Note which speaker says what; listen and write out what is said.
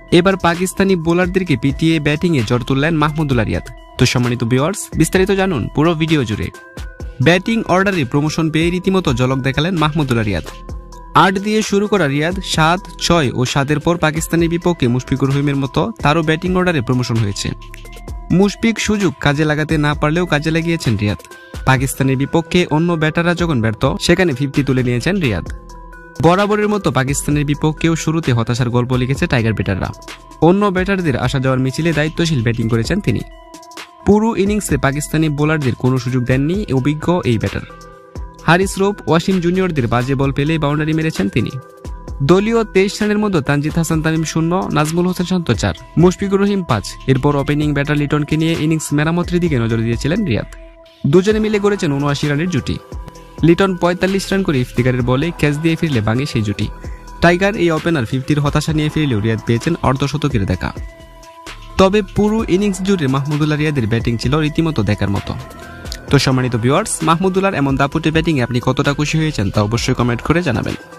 Speaker 1: এবার পাকিস্তানি বোলারদেরকে পিটিয়ে ব্যাটিংয়ে জ্বর তুললেন মাহমুদুল্লাহ রিয়াদ। তো সম্মানিত ভিউয়ার্স, বিস্তারিত জানুন পুরো ভিডিও জুড়ে। ব্যাটিং অর্ডারে প্রমোশন পেয়ে রীতিমতো ঝলক দেখালেন মাহমুদুল্লাহ রিয়াদ। 8 দিয়ে শুরু করা রিয়াদ 7, 6 ও 7-এর পর পাকিস্তানের বিপক্ষে মুশফিকুর রহিমের মতো তারও ব্যাটিং অর্ডারে প্রমোশন হয়েছে। মুশফিক সুযোগ কাজে লাগাতে না পারলেও কাজে লাগিয়েছেন রিয়াদ। পাকিস্তানের বিপক্ষে অন্য ব্যাটাররা যখন ব্যর্থ, সেখানে 50 তুলে নিয়েছেন রিয়াদ। বরাবরের মতো পাকিস্তানের বিপক্ষেও শুরুতে হতাশার গল্প লিখেছে টাইগার ব্যাটাররা। অন্য ব্যাটারদের আসা যাওয়ার মিছিলে দায়িত্বশীল ব্যাটিং করেছেন তিনি। পুরো ইনিংসে পাকিস্তানি বোলারদের কোনো সুযোগ দেননি অভিজ্ঞ এই ব্যাটার। হারিস রৌফ, ওয়াসিম জুনিয়রদের বাজে বল পেলেই বাউন্ডারি মেরেছেন তিনি। দলীয় 23 রানের মধ্যে তানজিদ হাসান তামিম 0, নাজমুল হোসেন শান্ত 4, মুশফিকুর রহিম 5। এরপর ওপেনিং ব্যাটার লিটনকে নিয়ে ইনিংস মেরামতের দিকে নজর দিয়েছিলেন রিয়াদ। দুজনে মিলে গড়েছেন 79 রানের জুটি। লিটন 45 রান করে ইফতিকারের বলে ক্যাচ দিয়ে ফিরলে ভাঙে সেই জুটি। টাইগার এই ওপেনার 50-র হতাশা নিয়ে ফিরলেও রিয়াদ পেয়েছেন অর্ধশতকের দেখা। তবে পুরো ইনিংস জুড়ে মাহমুদুল্লাহ রিয়াদের ব্যাটিং ছিল রীতিমতো দেখার মতো। তো সম্মানিত ভিউয়ার্স, মাহমুদুল্লাহর এমন দাপুটে ব্যাটিংয়ে আপনি কতটা খুশি হয়েছেন তা অবশ্যই কমেন্ট করে জানাবেন।